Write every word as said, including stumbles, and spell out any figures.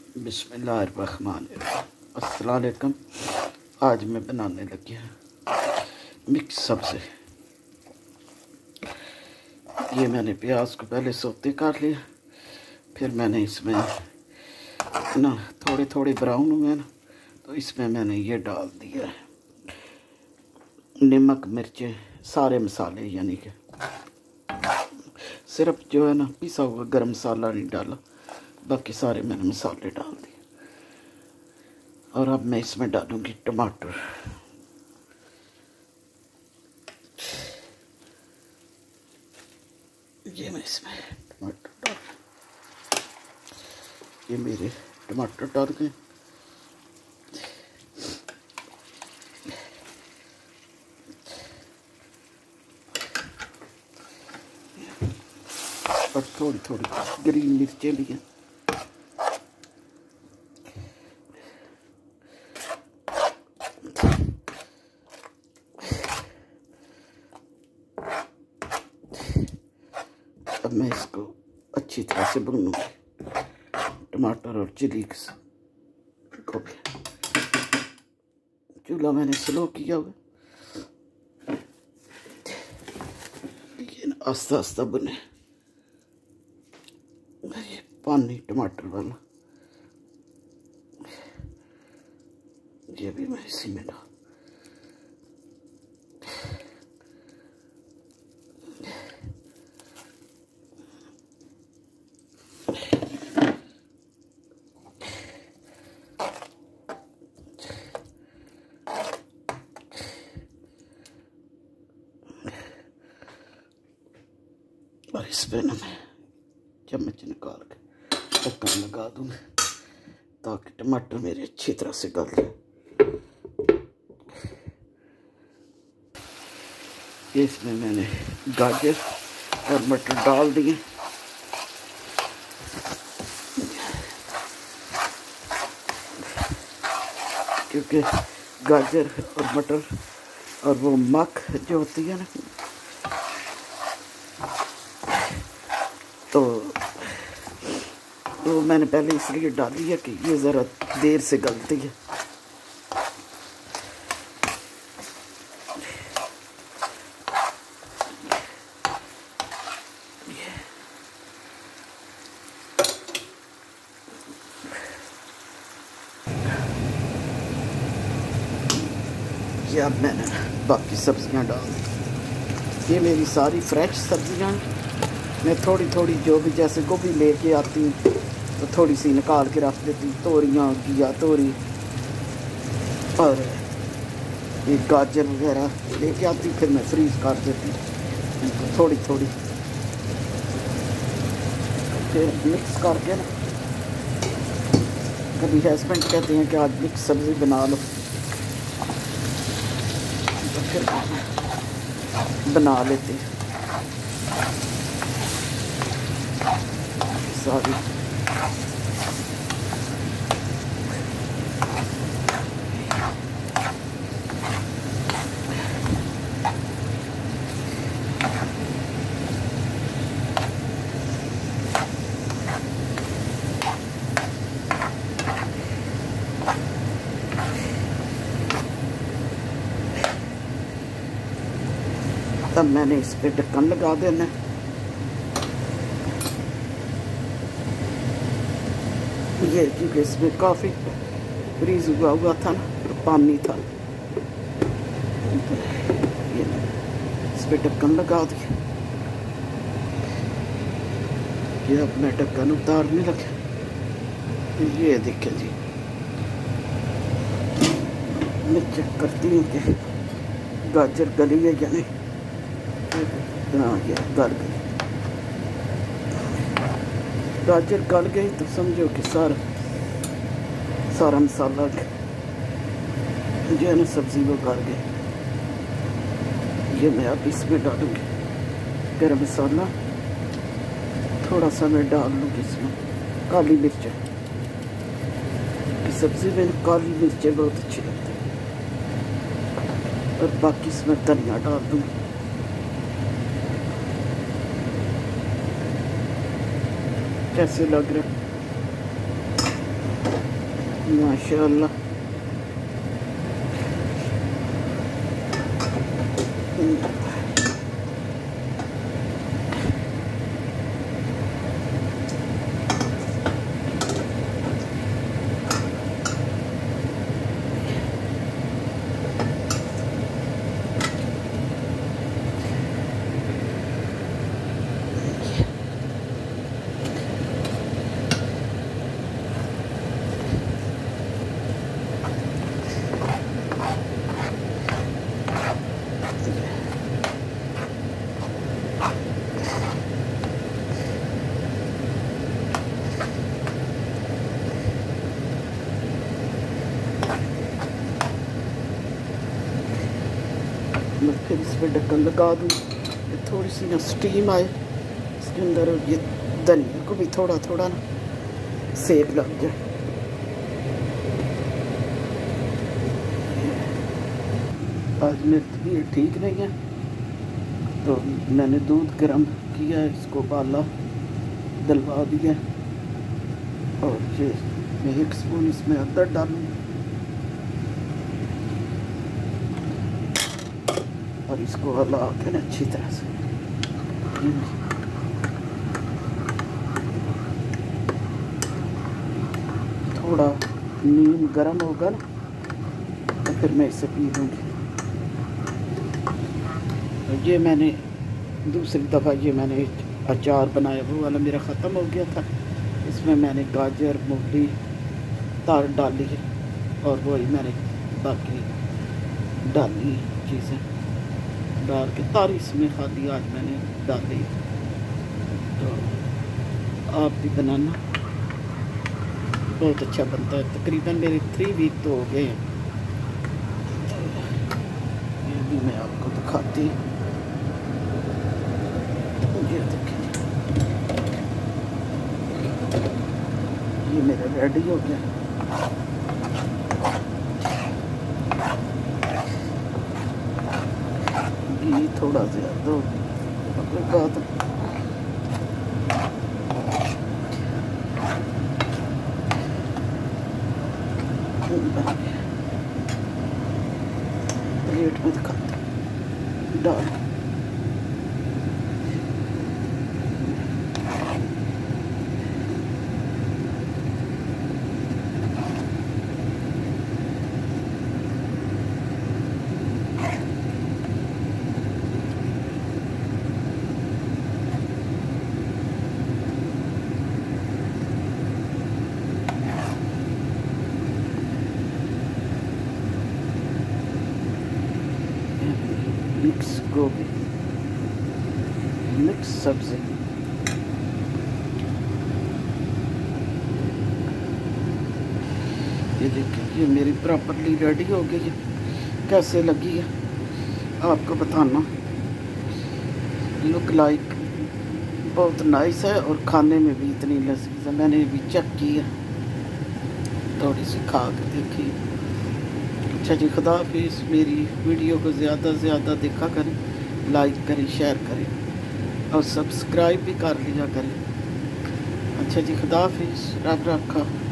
बिस्मिल्लाहिर्रहमानिर्रहीम। अस्सलाम वालेकुम। आज मैं बनाने लगी हूँ मिक्स सब्ज़ी। ये मैंने प्याज को पहले सौते कर लिया, फिर मैंने इसमें ना थोड़े थोड़े ब्राउन हुए ना, तो इसमें मैंने ये डाल दिया है नमक मिर्चें सारे मसाले, यानी कि सिर्फ जो है ना पिसा हुआ गरम मसाला नहीं डाला, बाकी सारे मैंने मसाले डाल दिए। और अब मैं इसमें डालूंगी टमाटर। ये मैं इसमें टमाटर डाल, ये मेरे टमाटर डाल गए। और थोड़ी थोड़ी ग्रीन मिर्चें भी हैं। अब मैं इसको अच्छी तरह से भूनूंगी, टमाटर और चिली को भी। चूल्हा मैंने स्लो किया हुआ, ये आस्ता आस्ता भुने। ये पानी टमाटर वाला ये भी मैं इसी में डाल। और इस पे ना मैं चम्मच निकाल के ढक्कन लगा दूंगा ताकि टमाटर मेरे अच्छी तरह से गल जाए। इसमें मैंने गाजर और मटर डाल दिए। क्योंकि गाजर और मटर और वो मख जो होती है ना, तो वो मैंने पहले इसलिए डाली है कि ये ज़रा देर से गलती है। ये अब मैंने बाकी सब्जियां डाल दी। ये मेरी सारी फ्रेश सब्जियां, मैं थोड़ी थोड़ी जो भी जैसे गोभी लेके आती हूँ तो थोड़ी सी निकाल के रख देती, तोरियाँ घिया तोरी और ये गाजर वगैरह लेके आती, फिर मैं फ्रीज कर देती तो थोड़ी थोड़ी, फिर मिक्स करके ना। कभी हस्बैंड कहते हैं कि आज मिक्स सब्ज़ी बना लो, तो फिर बना लेते हैं सारी। तब मैंने इस पे ढक्कन लगा देना। ये क्योंकि इसमें काफ़ी फ्रीज हुआ हुआ था ना, तो पानी था, ये इस पे ढक्कन लगा दिया। ये अब मैं ढक्कन उतारने लगा। ये देखें जी, मैं चेक करती हूँ कि गाजर गली है या नहीं। हाँ, ये गल गई। गाजर गल गई तो समझो कि सारा सारा मसाला जो है ना सब्ज़ी वो गल गई। ये मैं अब इसमें डालूँगी गरम मसाला, थोड़ा सा मैं डाल लूँगी इसमें काली मिर्च। सब्ज़ी में काली मिर्चें बहुत अच्छी लगती है। और बाकी इसमें धनिया डाल दूँगी। कैसे लग रहे माशाअल्लाह। मैं फिर इस पर ढक्कन लगा दूँ, थोड़ी सी ना स्टीम आए इसके अंदर, ये धनिया को भी थोड़ा थोड़ा ना सेक लग जाए। आज मेरी तबीयत ठीक नहीं है तो मैंने दूध गर्म किया, इसको उबाला, दलवा दिया और ये मैं एक स्पून इसमें अदरक डालूँ और इसको हला के अच्छी तरह से। थोड़ा नीम गर्म होगा ना तो फिर मैं इसे पी लूँगी। ये मैंने दूसरी दफ़ा ये मैंने अचार बनाया, वो वाला मेरा ख़त्म हो गया था। इसमें मैंने गाजर, मूली, तार डाली है और वही मैंने बाकी डाली चीज़ें डाल के तारी इसमें खाली आज मैंने डाली। तो आप भी बनाना, बहुत अच्छा बनता है। तकरीबन मेरे थ्री वीक तो हो गए हैं। ये भी मैं आपको दिखाती हूँ, ये देखिए ये मेरा रेडी हो गया। घी थोड़ा ज़्यादा लगा तो प्लेट में दिखाते डाल। मिक्स गोभी, मिक्स सब्जी, ये देखिए ये मेरी प्रॉपर्ली रेडी हो गई है। कैसे लगी है आपको बताना। लुक लाइक बहुत नाइस है और खाने में भी इतनी लजीज है। मैंने भी चेक की है, थोड़ी सी खा के देखी। अच्छा जी, खुदा हाफिज़। मेरी वीडियो को ज़्यादा से ज़्यादा देखा करें, लाइक करें, शेयर करें और सब्सक्राइब भी कर लिया करें। अच्छा जी, खुदा हाफिज़। रब रखा।